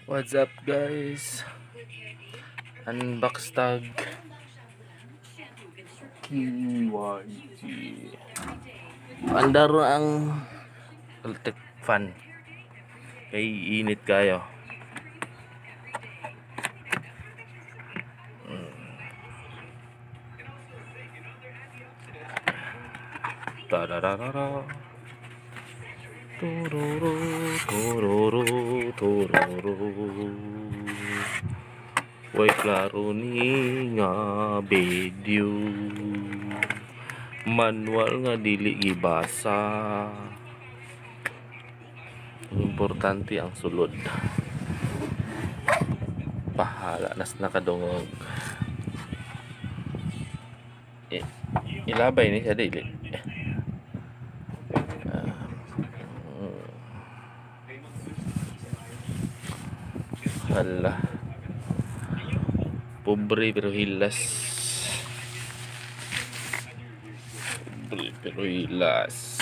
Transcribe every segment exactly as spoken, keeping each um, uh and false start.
What's up guys? Unbox tag K Y G. Andar ang electric fan. Kay init kayo. Tararara. Tururu, tururu, tururu. Way klaro ni nga video. Manual nga dili gibasa. Importante ang sulod. Pahala nas nakadungog. I ilabay ni sa dili. Hala. Pobre pero hilas. Pobre pero hilas.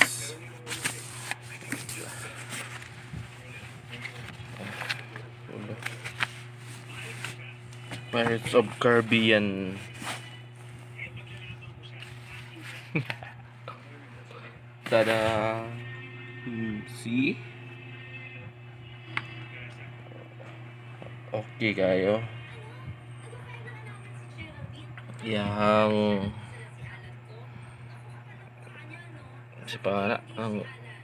Pirates of Caribbean. Tada. Hmm, see? Okay kayo. Yang siapa ang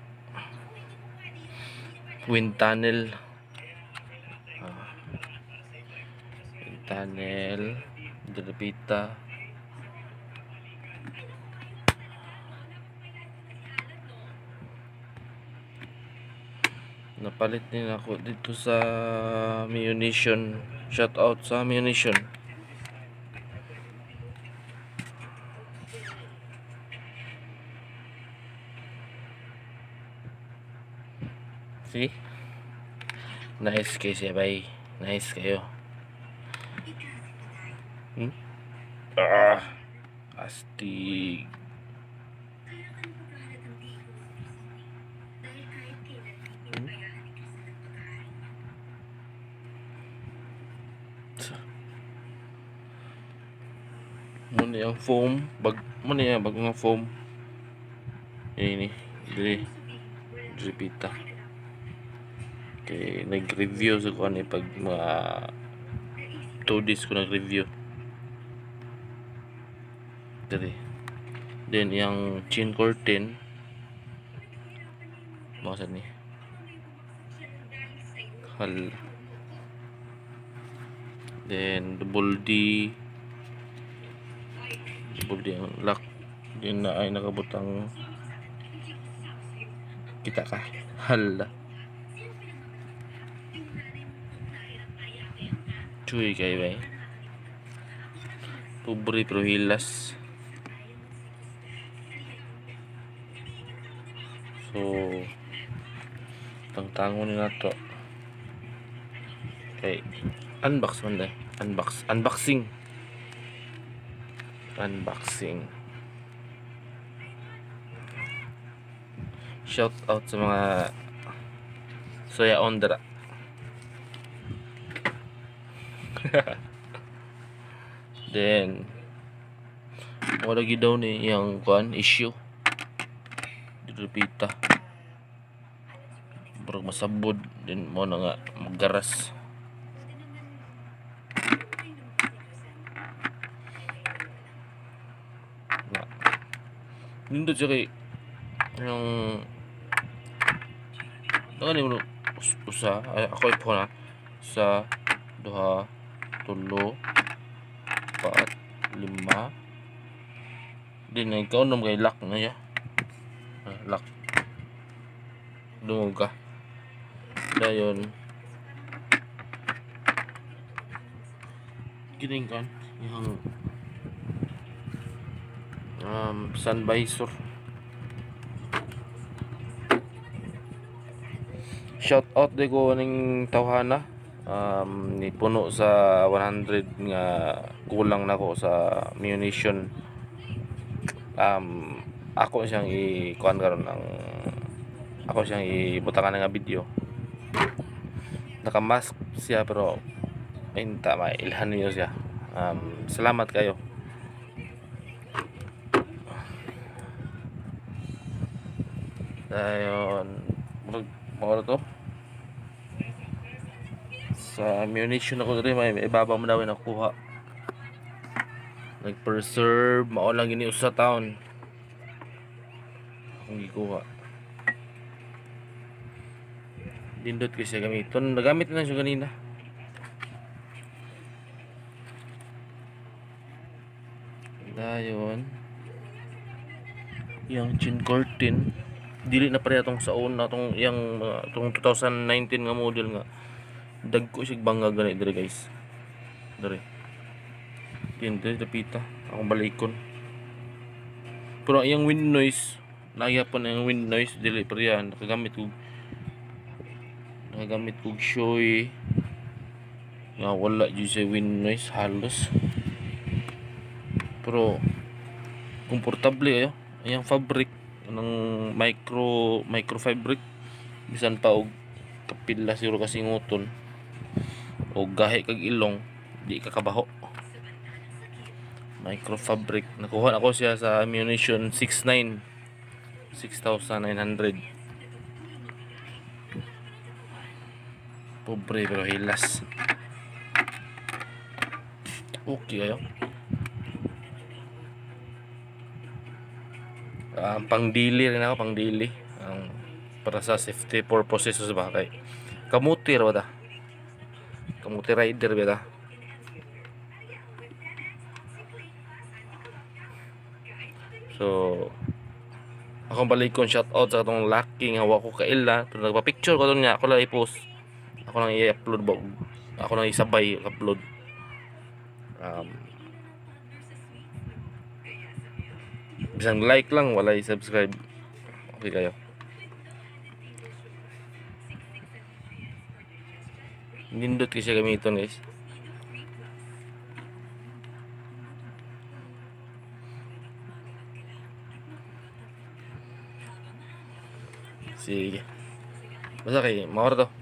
wind tunnel. Ah, wind tunnel Delapita. Napalit din ako dito sa munition. Shout out sa munition. See? Nice kayo siya bay. Nice kayo. Hmm? Ah, astig. Muna yung foam bag, muna yung bag ng foam ini dili Dripita. Okay, nag-review sa ko ni pag mga two days ko nag-review dali. Then yung chin curtain makasad ni hal. Then double D double D ang lock din na ay nakabutang kita ka hala. Cuy kayo ba eh. Pobre pero hilas. So tangtangon ni nato. Okay, unbox man dai. Unbox, unboxing. Unboxing. Shout out sa mga soya ondra. Then wala lagi daw ni yung kuan issue Dripita. Bro masabod din mo na nga maggaras. Nindot siya kay yung ano mo usa ako ipo na sa duha tulo pat lima din na ikaw nung kay lock na ya lock dungog ka dayon kining kan yung um, sun visor. Shout out de ko ning tawhana um, ni puno sa one hundred nga kulang na ko sa munition. Um, ako siyang i-kuan karon ang ako siyang ibutakan nga video. Naka-mask siya pero minta mailhan niyo siya. Um, salamat kayo. Dayon mag mao to. Sa ammunition ako diri may ibabaw mo daw nakuha. Nag-preserve mao lang gini usa taon. Akong gikuha. Dindot ko siya gamiton. Nagamit na siya kanina. Dayon yang chin curtain dili na pare atong sa una atong yang uh, atong two thousand nineteen nga model nga dagko sig bangga gani diri guys. Diri. Tindi dapita akong balikon. Pero yung wind noise, nagyapon ang wind noise dili pa riyan nakagamit og nakagamit og shoy nga wala jud sa wind noise halos. Pero komportable kayo. Ayang fabric ng micro micro fabric bisan pa og kapila siguro kasinguton o gahi kag ilong di ka kabaho. Micro fabric nakuha na ko siya sa ammunition six nine six thousand nine hundred. Pobre pero hilas. Okay kayo. Uh, pang daily rin ako, pang daily um, para sa safety purposes sa bakay. Kamuti ra ba ta? Kamuti rider ba ta? So akong balikon shout out sa atong lucky nga wa ko kaila pero nagpa-picture ko doon niya ako lang i-post. Ako lang i-upload ba? Ako lang isabay upload. Um, Bisang like lang, wala i-subscribe. Okay kayo. Nindot kasi gamiton guys. Sige. Basta kay, mawar to.